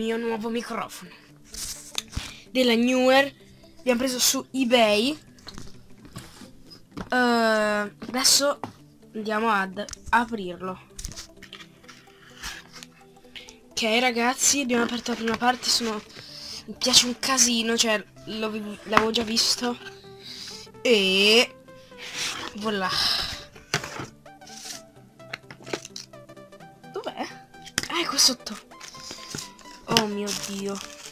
mio nuovo microfono della Neewer. Abbiamo preso su eBay. Adesso andiamo ad aprirlo. Ok ragazzi, abbiamo aperto la prima parte. Mi piace un casino, cioè l'avevo già visto. E voilà. Dov'è? Ah, è qua sotto. Oh mio Dio.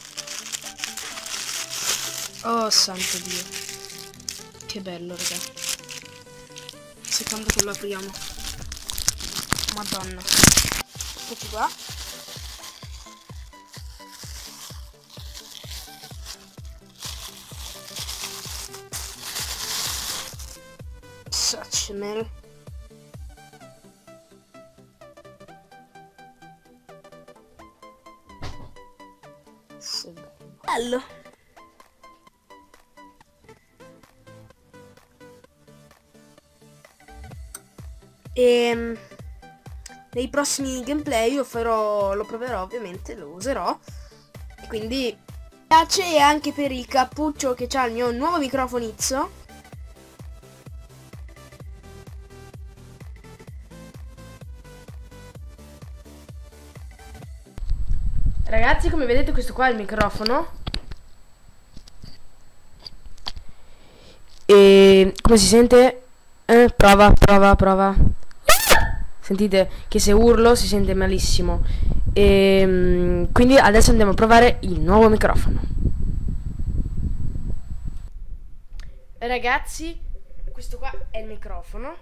Oh santo Dio. Che bello raga. Secondo che lo apriamo. Madonna. Ecco qua. Suchnel. Bello. Nei prossimi gameplay lo proverò ovviamente, lo userò. E quindi piace anche per il cappuccio che c'ha il mio nuovo microfonizzo. Ragazzi, come vedete questo qua è il microfono. E come si sente? Prova. Sentite che se urlo si sente malissimo. Quindi adesso andiamo a provare il nuovo microfono. Ragazzi, questo qua è il microfono.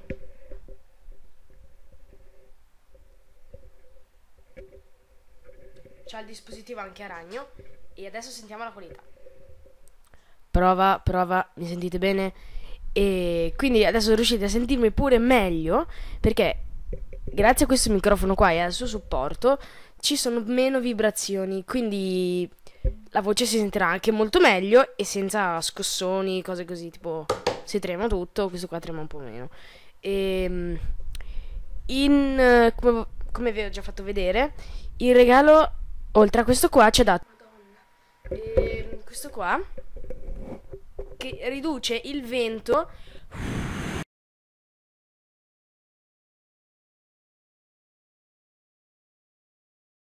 C'ha il dispositivo anche a ragno. E adesso sentiamo la qualità. Prova, mi sentite bene? E quindi adesso riuscite a sentirmi pure meglio, perché grazie a questo microfono qua e al suo supporto ci sono meno vibrazioni, quindi la voce si sentirà anche molto meglio e senza scossoni, cose così, tipo se trema tutto, questo qua trema un po' meno. Come vi ho già fatto vedere, il regalo oltre a questo qua ci ha dato questo qua che riduce il vento